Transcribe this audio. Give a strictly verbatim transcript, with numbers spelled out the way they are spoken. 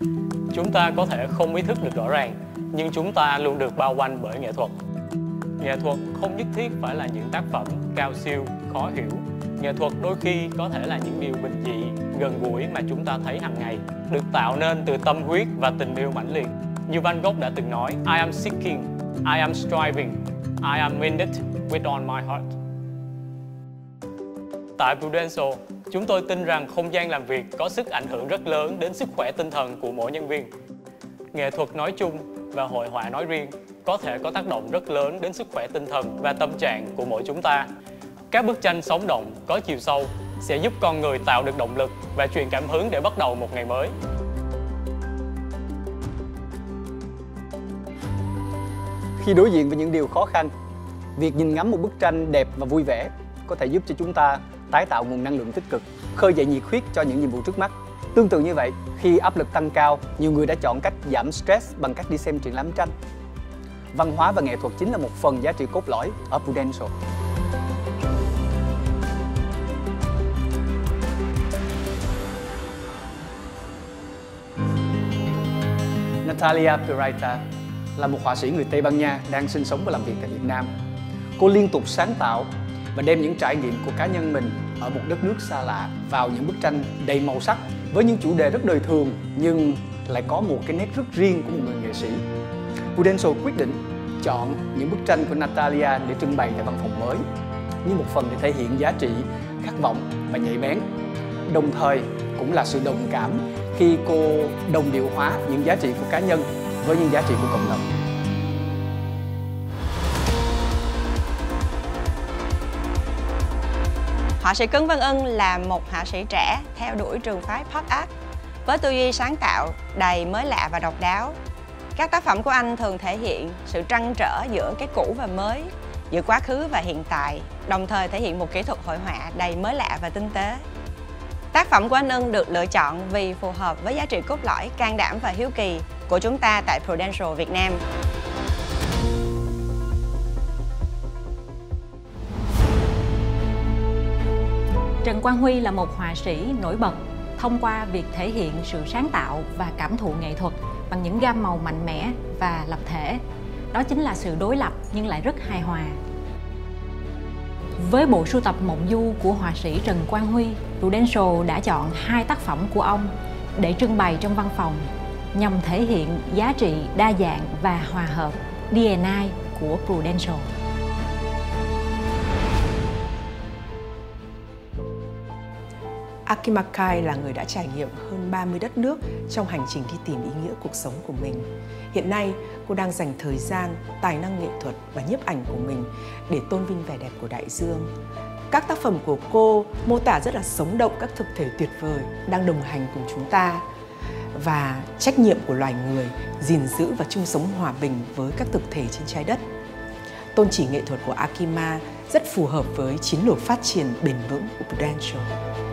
Chúng ta có thể không ý thức được rõ ràng, nhưng chúng ta luôn được bao quanh bởi nghệ thuật. Nghệ thuật không nhất thiết phải là những tác phẩm cao siêu, khó hiểu. Nghệ thuật đôi khi có thể là những điều bình dị, gần gũi mà chúng ta thấy hàng ngày, được tạo nên từ tâm huyết và tình yêu mãnh liệt. Như Van Gogh đã từng nói, I am seeking, I am striving, I am in it with all my heart. Tại Prudential, chúng tôi tin rằng không gian làm việc có sức ảnh hưởng rất lớn đến sức khỏe tinh thần của mỗi nhân viên. Nghệ thuật nói chung và hội họa nói riêng có thể có tác động rất lớn đến sức khỏe tinh thần và tâm trạng của mỗi chúng ta. Các bức tranh sống động, có chiều sâu sẽ giúp con người tạo được động lực và truyền cảm hứng để bắt đầu một ngày mới. Khi đối diện với những điều khó khăn, việc nhìn ngắm một bức tranh đẹp và vui vẻ có thể giúp cho chúng ta tái tạo nguồn năng lượng tích cực, khơi dậy nhiệt huyết cho những nhiệm vụ trước mắt. Tương tự như vậy, khi áp lực tăng cao, nhiều người đã chọn cách giảm stress bằng cách đi xem triển lãm tranh. Văn hóa và nghệ thuật chính là một phần giá trị cốt lõi ở Prudential. Natalia Peralta là một họa sĩ người Tây Ban Nha đang sinh sống và làm việc tại Việt Nam. Cô liên tục sáng tạo và đem những trải nghiệm của cá nhân mình ở một đất nước xa lạ vào những bức tranh đầy màu sắc với những chủ đề rất đời thường nhưng lại có một cái nét rất riêng của một người nghệ sĩ. Prudential quyết định chọn những bức tranh của Natalia để trưng bày tại văn phòng mới như một phần để thể hiện giá trị, khát vọng và nhạy bén. Đồng thời cũng là sự đồng cảm khi cô đồng điệu hóa những giá trị của cá nhân với những giá trị của cộng đồng. Họa sĩ Cấn Văn Ân là một họa sĩ trẻ theo đuổi trường phái Pop Art với tư duy sáng tạo đầy mới lạ và độc đáo. Các tác phẩm của anh thường thể hiện sự trăn trở giữa cái cũ và mới, giữa quá khứ và hiện tại, đồng thời thể hiện một kỹ thuật hội họa đầy mới lạ và tinh tế. Tác phẩm của anh Ân được lựa chọn vì phù hợp với giá trị cốt lõi can đảm và hiếu kỳ của chúng ta tại Prudential Việt Nam. Trần Quang Huy là một họa sĩ nổi bật thông qua việc thể hiện sự sáng tạo và cảm thụ nghệ thuật bằng những gam màu mạnh mẽ và lập thể. Đó chính là sự đối lập nhưng lại rất hài hòa. Với bộ sưu tập Mộng Du của họa sĩ Trần Quang Huy, Prudential đã chọn hai tác phẩm của ông để trưng bày trong văn phòng nhằm thể hiện giá trị đa dạng và hòa hợp đê en i của Prudential. Aki Makai là người đã trải nghiệm hơn ba mươi đất nước trong hành trình đi tìm ý nghĩa cuộc sống của mình. Hiện nay, cô đang dành thời gian, tài năng nghệ thuật và nhiếp ảnh của mình để tôn vinh vẻ đẹp của đại dương. Các tác phẩm của cô mô tả rất là sống động các thực thể tuyệt vời đang đồng hành cùng chúng ta và trách nhiệm của loài người gìn giữ và chung sống hòa bình với các thực thể trên trái đất. Tôn chỉ nghệ thuật của Akima rất phù hợp với chiến lược phát triển bền vững của Prudential.